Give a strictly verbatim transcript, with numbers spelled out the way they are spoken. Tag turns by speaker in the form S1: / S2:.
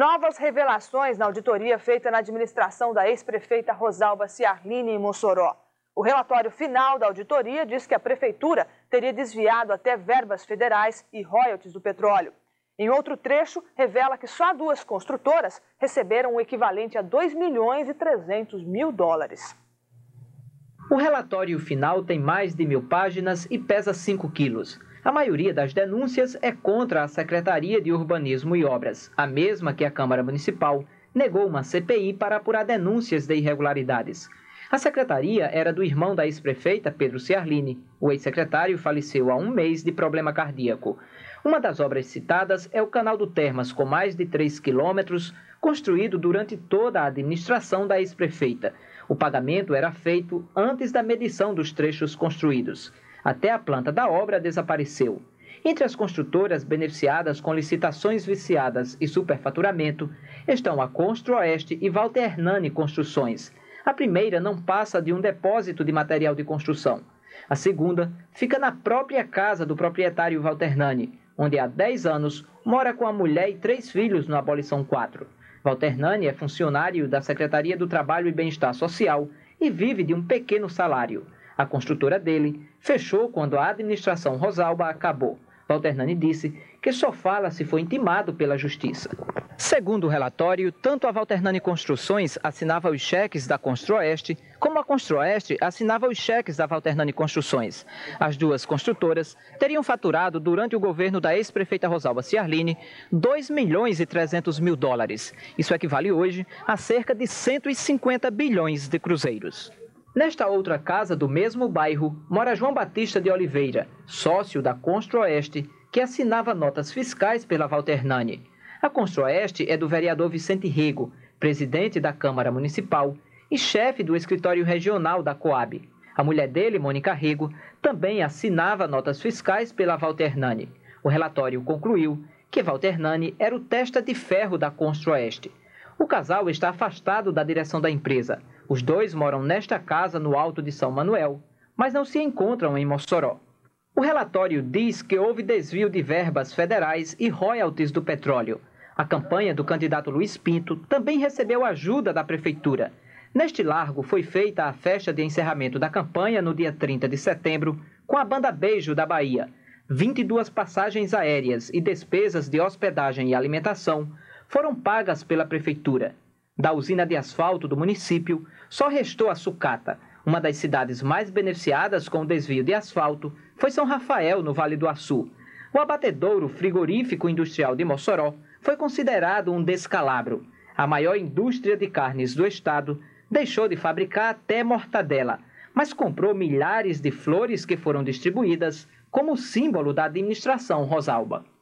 S1: Novas revelações na auditoria feita na administração da ex-prefeita Rosalba Ciarline em Mossoró. O relatório final da auditoria diz que a prefeitura teria desviado até verbas federais e royalties do petróleo. Em outro trecho, revela que só duas construtoras receberam o equivalente a dois milhões e trezentos mil dólares.
S2: O relatório final tem mais de mil páginas e pesa cinco quilos. A maioria das denúncias é contra a Secretaria de Urbanismo e Obras, a mesma que a Câmara Municipal negou uma C P I para apurar denúncias de irregularidades. A secretaria era do irmão da ex-prefeita, Pedro Ciarline. O ex-secretário faleceu há um mês de problema cardíaco. Uma das obras citadas é o Canal do Termas, com mais de três quilômetros, construído durante toda a administração da ex-prefeita. O pagamento era feito antes da medição dos trechos construídos. Até a planta da obra desapareceu. Entre as construtoras beneficiadas com licitações viciadas e superfaturamento estão a Construoeste e Walter Hernani Construções. A primeira não passa de um depósito de material de construção. A segunda fica na própria casa do proprietário Walter Hernani, onde há dez anos mora com a mulher e três filhos no Abolição quatro. Walter Hernani é funcionário da Secretaria do Trabalho e Bem-Estar Social e vive de um pequeno salário. A construtora dele fechou quando a administração Rosalba acabou. Walter Hernani disse que só fala se for intimado pela Justiça. Segundo o relatório, tanto a Walter Hernani Construções assinava os cheques da Construoeste, como a Construoeste assinava os cheques da Walter Hernani Construções. As duas construtoras teriam faturado, durante o governo da ex-prefeita Rosalba Ciarline, dois milhões e trezentos mil dólares. Isso equivale hoje a cerca de cento e cinquenta bilhões de cruzeiros. Nesta outra casa do mesmo bairro, mora João Batista de Oliveira, sócio da Construoeste, que assinava notas fiscais pela Walter Hernani. A Construoeste é do vereador Vicente Rego, presidente da Câmara Municipal e chefe do escritório regional da Coab. A mulher dele, Mônica Rego, também assinava notas fiscais pela Walter Hernani. O relatório concluiu que Walter Hernani era o testa de ferro da Construoeste. O casal está afastado da direção da empresa. Os dois moram nesta casa no Alto de São Manuel, mas não se encontram em Mossoró. O relatório diz que houve desvio de verbas federais e royalties do petróleo. A campanha do candidato Luiz Pinto também recebeu ajuda da prefeitura. Neste largo foi feita a festa de encerramento da campanha no dia trinta de setembro, com a Banda Beijo da Bahia. vinte e duas passagens aéreas e despesas de hospedagem e alimentação foram pagas pela prefeitura. Da usina de asfalto do município, só restou a sucata. Uma das cidades mais beneficiadas com o desvio de asfalto foi São Rafael, no Vale do Açu. O abatedouro frigorífico industrial de Mossoró foi considerado um descalabro. A maior indústria de carnes do estado deixou de fabricar até mortadela, mas comprou milhares de flores que foram distribuídas como símbolo da administração Rosalba.